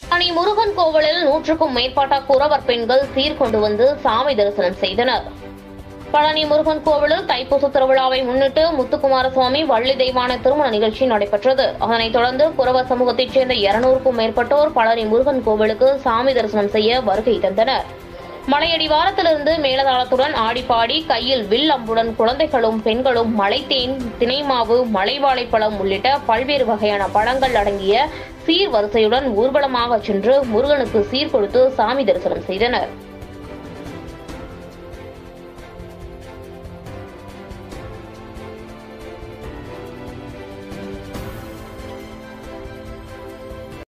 பழனி முருகன் கோவிலில் 100க்கும் மேற்பட்ட குறவர் பெண்கள் சீர்கொண்டு வந்து சாமி தரிசனம் செய்தனர். பழனி முருகன் கோவிலில் தைப்பூச திருவிழாவை முன்னிட்டு முத்துக்குமாரசுவாமி வள்ளி தெய்வான திருமண நிகழ்ச்சி நடைபெற்றது. அதனைத் தொடர்ந்து குறவர் சமூகத்தைச் சேர்ந்த 200க்கும் மேற்பட்டோர் பழனி முருகன் கோவிலுக்கு சாமி தரிசனம் செய்ய வருகை தந்தனர். மலையடிவாரத்திலிருந்து மேலதாளத்துடன் ஆடிப்பாடி கையில் வில் அம்புடன் குழந்தைகளும் பெண்களும் மலைத்தேன், தினைமாவு, மலைவாழைப்பழம் உள்ளிட்ட பல்வேறு வகையான பழங்கள் அடங்கிய சீர் வரிசையுடன் ஊர்வலமாக சென்று முருகனுக்கு சீர் கொடுத்து சாமி தரிசனம் செய்தனர்.